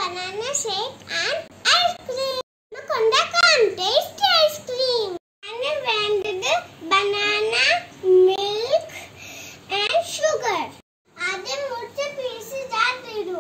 banana shake and ice cream. നമുക്കുണ്ടാക്കാം tasty ice cream. അതിന് വേണ്ടത് banana, milk and sugar. ആദ്യം മുറിച്ച പീസ് ഇടുക.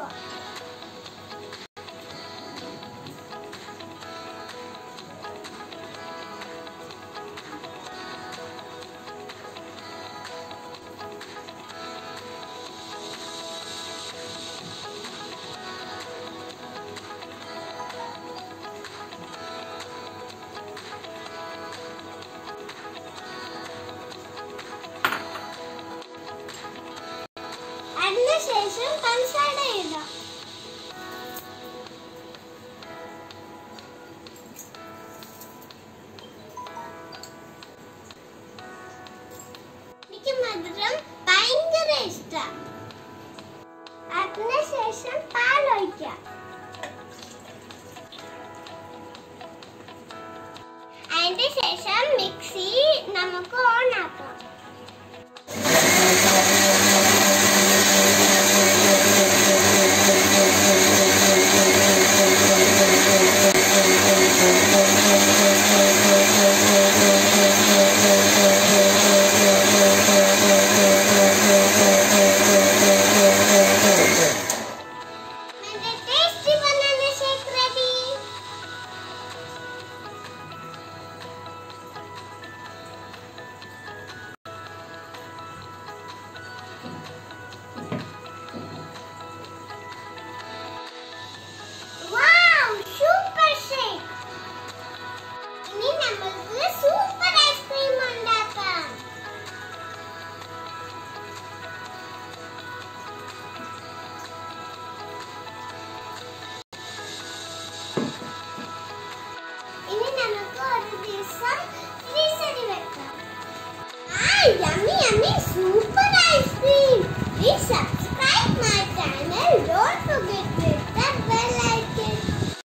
അതിനുശേഷം പഞ്ചസാര ഇടുക. എനിക്ക് മധുരം ഭയങ്കര ഇഷ്ടം. അതിനുശേഷം പാലൊഴിക്കാം. അതിന് ശേഷം മിക്സി നമുക്ക് ഓൺ ആക്കാം. Yummy, yummy, super!